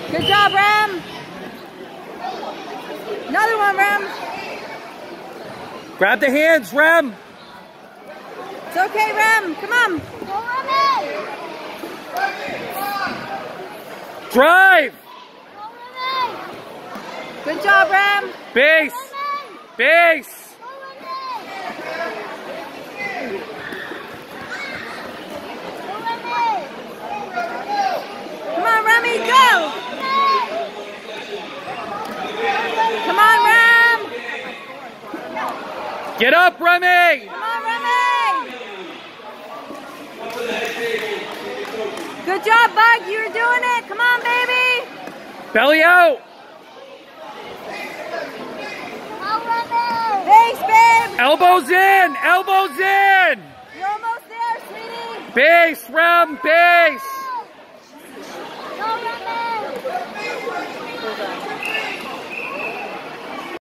Good job, Rem. Another one, Rem. Grab the hands, Rem. It's okay, Rem. Come on. Drive. Good job, Rem. Base. Base. Come on, Remy, go. Come on, Rem. Get up, Remy. Come on, Remy. Good job, Bug. You're doing it. Come on, baby. Belly out. Base, babe. Elbows in. Elbows in. You're almost there, sweetie. Base, Rem. Base.